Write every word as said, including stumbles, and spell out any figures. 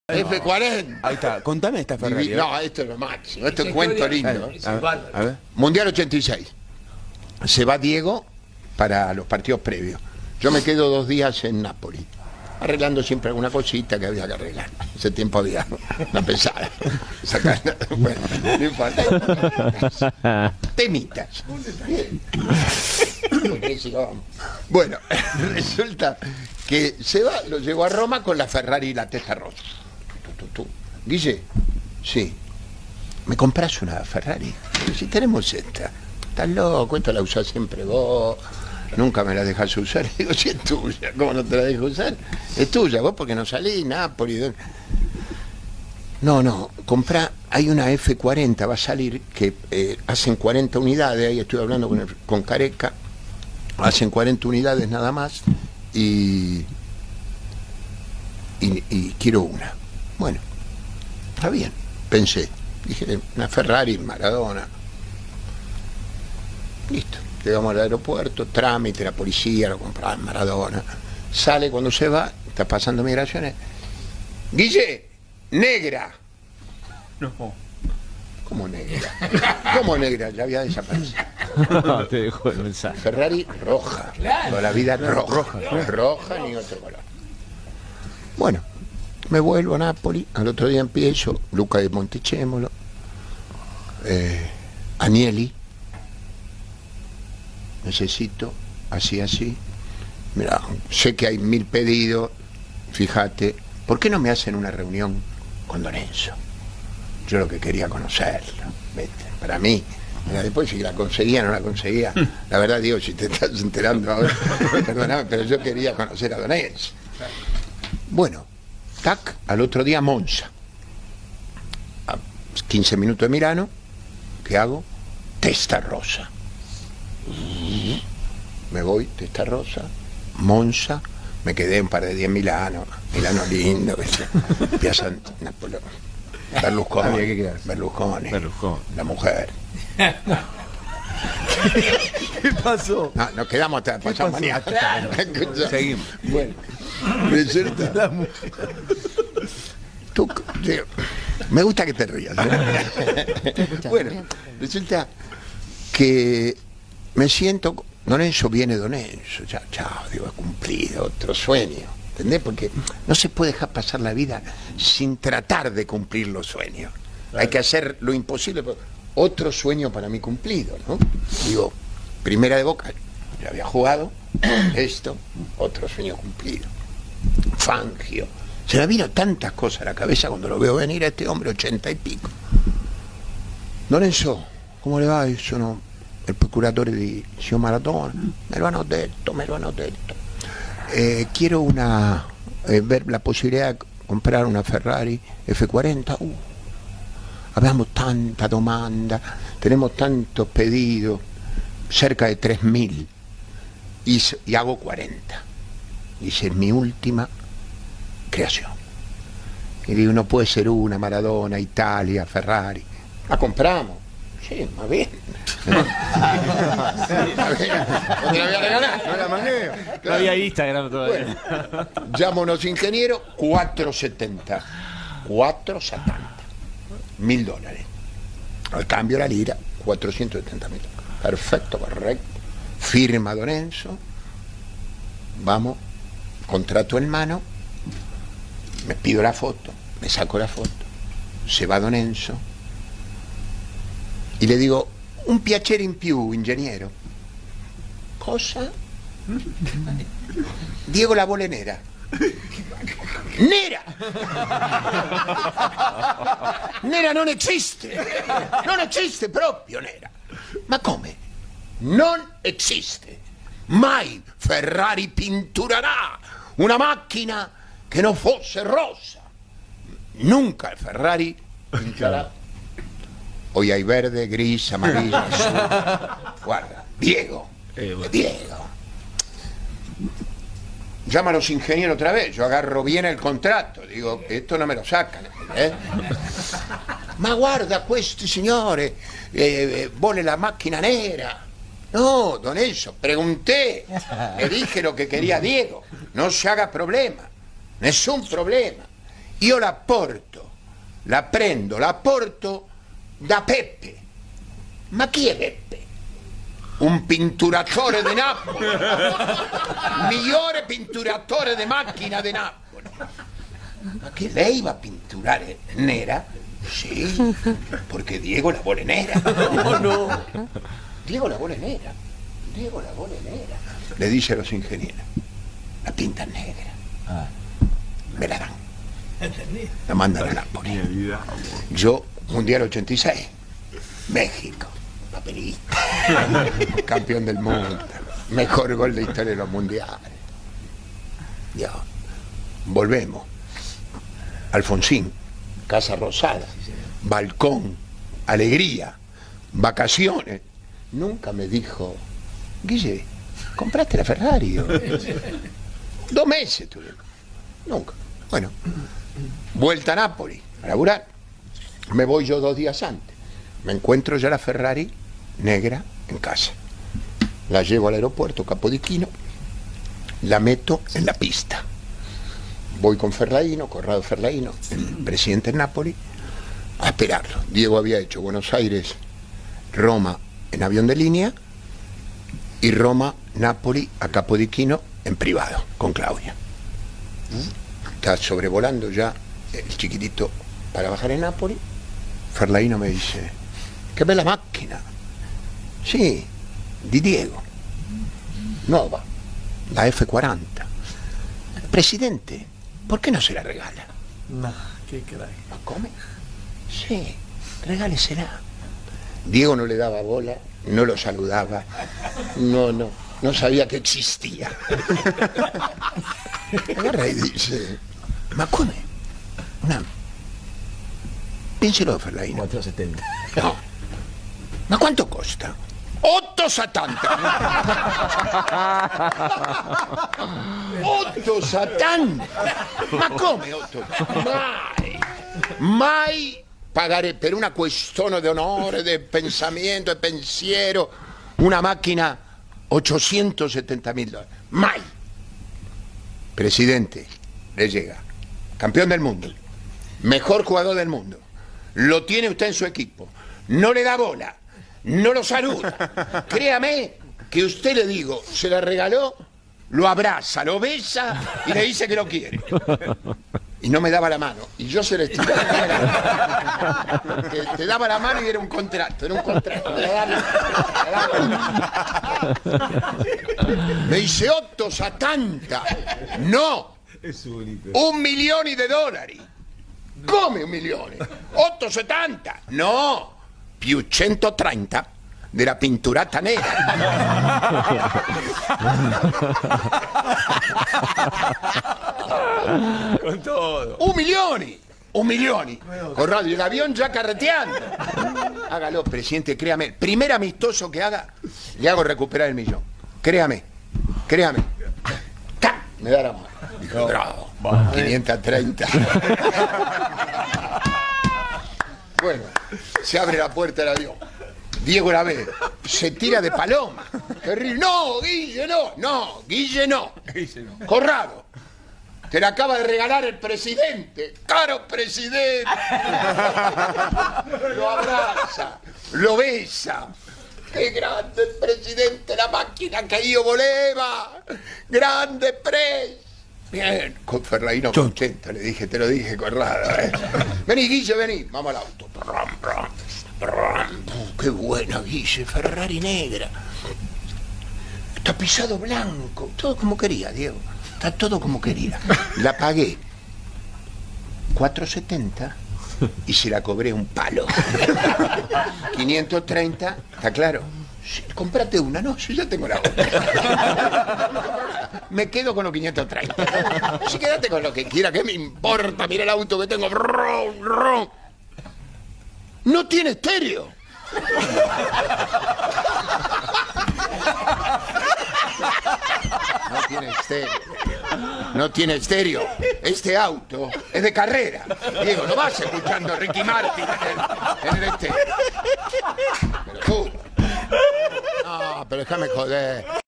F cuarenta. Ahí está, contame esta Ferrari. Divi- No, esto es lo máximo, esto es cuento lindo. A ver, a ver. Mundial ochenta y seis. Se va Diego para los partidos previos. Yo me quedo dos días en Nápoles, arreglando siempre alguna cosita que había que arreglar. Ese tiempo había una pesada. Sacar- bueno, no importa. Temitas. Bueno, resulta que se va, lo llevó a Roma con la Ferrari y la testa rosa. Tu, tu, tu. Dice, sí, ¿me compras una Ferrari? Si tenemos esta. Estás loco, esta la usás siempre vos. Nunca me la dejas usar. Digo, si es tuya, ¿cómo no te la dejo usar? Es tuya, vos porque no salís, Nápoles. No, no, comprá, hay una F cuarenta, va a salir, que eh, hacen cuarenta unidades, ahí estoy hablando con, el, con Careca, hacen cuarenta unidades nada más, y, y, y quiero una. Bueno, está bien, pensé, dije, una Ferrari, Maradona. Listo, llegamos al aeropuerto, trámite, la policía, lo compraba en Maradona. Sale cuando se va, está pasando migraciones. Guille, negra. No. ¿Cómo negra? ¿Cómo negra? Ya había desaparecido. No, te dejo el mensaje. Ferrari roja. Toda la vida roja. Roja, roja ni otro color. Bueno, me vuelvo a Nápoles, al otro día empiezo, Luca de Montechémolo, eh, Agnelli, necesito, así, así. Mira, sé que hay mil pedidos, fíjate, ¿por qué no me hacen una reunión con Don Enzo? Yo lo que quería conocerlo, ¿viste? Para mí. Mira, después si la conseguía o no la conseguía, la verdad digo, si te estás enterando ahora, perdóname, pero yo quería conocer a Don Enzo. Bueno, tac, al otro día Monza. A quince minutos de Milano, ¿qué hago? Testa rosa. Me voy, Testa rosa, Monza, me quedé un par de días en Milano, Milano lindo, Piazza Napolo, Berlusconi, Había que quedarse. Berlusconi, Berlusconi. la mujer. ¿Qué pasó? No, nos quedamos hasta pasado pasó? mañana. Escucha. Seguimos. Bueno, resulta. La mujer. Tú, yo- me gusta que te rías. ¿eh? Bueno, resulta que me siento, Don Enzo viene Don Enzo, ya, chao, digo, he cumplido otro sueño, ¿entendés? Porque no se puede dejar pasar la vida sin tratar de cumplir los sueños. Hay que hacer lo imposible, pero otro sueño para mí cumplido, ¿no? Digo, primera de Boca, ya había jugado, esto, otro sueño cumplido. Fangio. Se me vino tantas cosas a la cabeza cuando lo veo venir a este hombre, ochenta y pico. Don Enzo, come le va? Io sono il procuratore di signor Maradona. Me lo hanno detto, me lo hanno detto. Eh, quiero una, eh, ver la posibilidad de comprar una Ferrari F cuarenta. Uh, abbiamo tanta domanda, tenemos tantos pedidos, cerca de tres mil. Y, s- y hago cuarenta. Dice, es mi última creación. Y digo, no puede ser una, Maradona, Italia, Ferrari. La compramos. Sí, más bien. Más bien. ¿No te la voy a regalar? No la maneo. No había Instagram todavía. Bueno, llamo a unos ingenieros, cuatrocientos setenta. cuatrocientos setenta. Mil dólares. Al cambio la lira, cuatrocientos setenta mil. Perfecto, correcto. Firma Don Enzo. Vamos, contrato en mano. Me pido la foto, me saco la foto. Se va Don Enzo. Y le digo, un piacere in più, ingegnero. Cosa? Diego la vuole nera. Nera! Nera non esiste! Non esiste proprio nera! Ma come? Non esiste! Mai Ferrari pinturerà una macchina che non fosse rossa! Nunca el Ferrari pintará. Hoy hay verde, gris, amarillo, azul. Guarda, Diego, Eh, bueno. Diego. Llama a los ingenieros otra vez, yo agarro bien el contrato, digo, esto no me lo sacan. ¿eh? Ma guarda, questi signore, eh, vuole la macchina nera. No, don Enzo, pregunté, le dije lo que quería Diego, no se haga problema, nessun problema. io la porto, la prendo, la porto da Peppe. Ma chi è Peppe? Un pinturatore di Napoli, migliore pinturatore di macchina di Napoli. Ma che lei va a pinturare nera? Sì, perché Diego la vuole nera. No, no. Diego la vuole nera. Diego la vuole nera. Le dice a los ingenieros, la pintan negra. Ah. Me la dan. La mandan a Napoli. Yo, Mundial ochenta y seis, México, papelista, campeón del mundo, mejor gol de historia de los mundiales. Ya, volvemos. Alfonsín, Casa Rosada, balcón, alegría, vacaciones. Nunca me dijo, Guille, ¿compraste la Ferrari? Dos meses tuvimos. Nunca. Bueno, vuelta a Nápoles, a laburar. Me voy yo dos días antes. Me encuentro ya la Ferrari negra en casa. La llevo al aeropuerto Capodichino, la meto en la pista. Voy con Ferlaino, Corrado Ferlaino, el presidente de Nápoles, a esperarlo. Diego había hecho Buenos Aires, Roma en avión de línea y Roma, Nápoles a Capodichino en privado, con Claudia. Está sobrevolando ya el chiquitito para bajar en Nápoles. Ferlaino me dice, qué bella máquina. Sí, di Diego. Nueva, la F cuarenta. Presidente, ¿por qué no se la regala? No, qué crack. ¿La come? Sí, regálesela. Diego no le daba bola, no lo saludaba, no, no, no sabía que existía. Agarra y dice, ma come? Una... Piénselo, Ferlaino. cuatro setenta. No. ¿Ma quanto costa? otto settanta. otto settanta. Ma come otto? Mai. Mai pagare per una questione di onore, di pensamento e pensiero una macchina ottocentosessanta mil dólares. Mai. Presidente, le llega. Campeón del mundo. Mejor jugador del mundo. Lo tiene usted en su equipo. No le da bola. No lo saluda. Créame que usted, le digo, se la regaló, lo abraza, lo besa y le dice que lo quiere. Y no me daba la mano. Y yo se le estiraba. Porque te daba la mano y era un contrato. Era un contrato. Me, daba, me, daba. Me dice otto settanta. No. Un milione di dollari. Come un milione? otto settanta? No. Più centotrenta della pinturata nera. Con todo. Un milione. Un milione. Con radio, el avión ya carreteando. Hágalo, presidente, créame. Primer amistoso que haga, le hago recuperar el millón. Créame. Créame. ¡Ca! Me da la mano. Dijo, bravo. quinientos treinta. Bueno, se abre la puerta del avión. Diego la ve, se tira de paloma. Terrible. No, Guille, no. No, Guille no. Corrado, te la acaba de regalar el presidente. Caro presidente. Lo abraza, lo besa. Qué grande el presidente, la máquina que io voleva. Grande pres. Bien, con Ferlaino contento, le dije, te lo dije, Corrado. ¿eh? Vení, Guille, vení. Vamos al auto. Brum, brum, brum. Uh, qué buena, Guille, Ferrari negra. Tapizado blanco, todo como quería, Diego. Está todo como quería. La pagué cuatro setenta y se la cobré un palo. quinientos treinta, ¿está claro? Sí, comprate una, no, yo ya tengo la otra. Me quedo con los quinientos treinta. Sí, quédate con lo que quiera, ¿qué me importa? Mira el auto que tengo. Brum, brum. No tiene estéreo. No tiene estéreo. No tiene estéreo. Este auto es de carrera. Diego, no vas escuchando a Ricky Martin en el, en el estéreo. Pero tú. No, pero déjame joder.